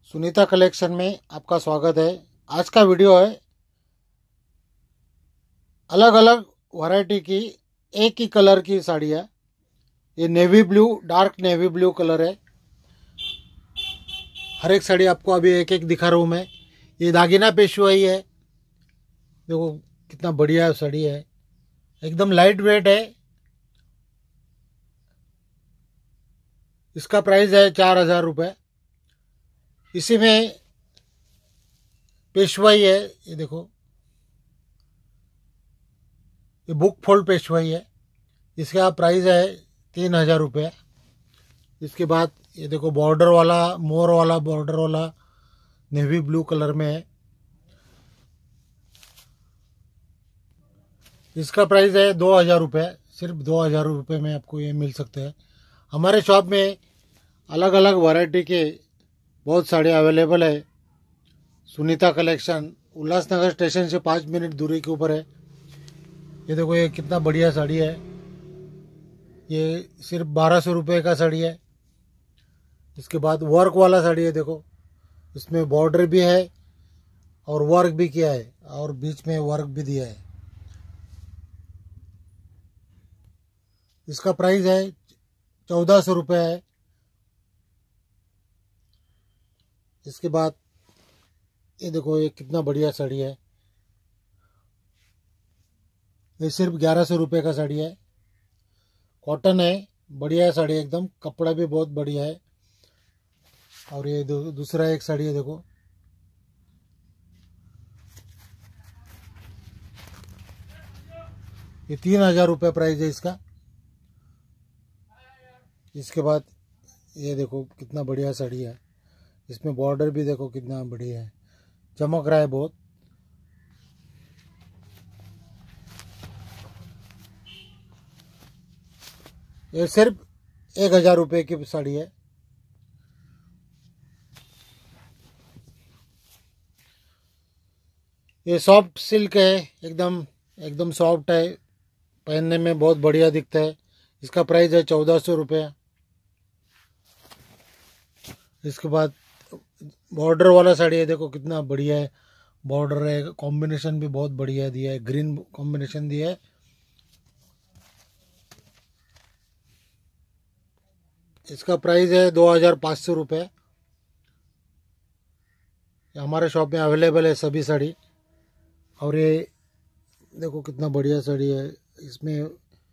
Sunita collection में आपका स्वागत है। आज का वीडियो है अलग अलग वैरायटी की एक ही कलर की साड़ी है। ये navy blue, dark navy blue colour है। हर एक साड़ी आपको अभी एक एक दिखा रहा हूँ मैं। ये दागिना पेशवाई है, देखो कितना बढ़िया साड़ी है, एकदम लाइट वेट है। इसका प्राइस है 4,000 रुपये। इसी में पेशवाई है, ये देखो ये बुक फोल्ड पेशवाई है। इसका प्राइस है 3,000 रुपये। इसके बाद ये देखो बॉर्डर वाला, मोर वाला बॉर्डर वाला नेवी ब्लू कलर में है। इसका प्राइस है 2,000 रुपये। सिर्फ 2,000 रुपये में आपको ये मिल सकते हैं। हमारे शॉप में अलग अलग वैरायटी के बहुत साड़ी अवेलेबल है। सुनीता कलेक्शन उल्लासनगर स्टेशन से 5 मिनट दूरी के ऊपर है। ये देखो ये कितना बढ़िया साड़ी है। ये सिर्फ 1,200 रुपये का साड़ी है। इसके बाद वर्क वाला साड़ी है, देखो इसमें बॉर्डर भी है और वर्क भी किया है और बीच में वर्क भी दिया है। इसका प्राइस है 1,400 रुपये है। इसके बाद ये देखो ये कितना बढ़िया साड़ी है। ये सिर्फ 1,100 रुपये का साड़ी है। कॉटन है, बढ़िया साड़ी है एकदम, कपड़ा भी बहुत बढ़िया है। और ये दूसरा एक साड़ी है, देखो ये 3,000 रुपये प्राइस है इसका। इसके बाद ये देखो कितना बढ़िया साड़ी है। इसमें बॉर्डर भी देखो कितना बढ़िया है, चमक रहा है बहुत। ये सिर्फ 1,000 रुपये की साड़ी है। ये सॉफ्ट सिल्क है, एकदम एकदम सॉफ्ट है, पहनने में बहुत बढ़िया दिखता है। इसका प्राइस है 1,400 रुपये। इसके बाद बॉर्डर वाला साड़ी है, देखो कितना बढ़िया है। बॉर्डर है, कॉम्बिनेशन भी बहुत बढ़िया दिया है, ग्रीन कॉम्बिनेशन दिया है। इसका प्राइस है 2,500 रुपये। हमारे शॉप में अवेलेबल है सभी साड़ी। और ये देखो कितना बढ़िया साड़ी है, इसमें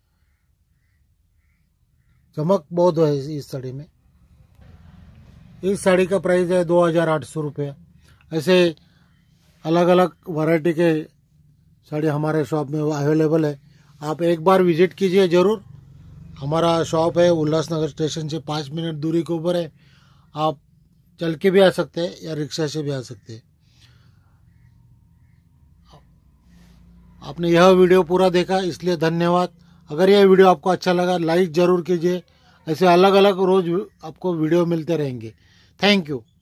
चमक बहुत है इस साड़ी में। इस साड़ी का प्राइस है 2,800 रुपये। ऐसे अलग अलग वैरायटी के साड़ी हमारे शॉप में अवेलेबल है। आप एक बार विजिट कीजिए ज़रूर। हमारा शॉप है उल्लासनगर स्टेशन से 5 मिनट दूरी के ऊपर है। आप चल के भी आ सकते हैं या रिक्शा से भी आ सकते हैं। आपने यह वीडियो पूरा देखा इसलिए धन्यवाद। अगर यह वीडियो आपको अच्छा लगा लाइक ज़रूर कीजिए। ऐसे अलग अलग रोज़ आपको वीडियो मिलते रहेंगे। Thank you.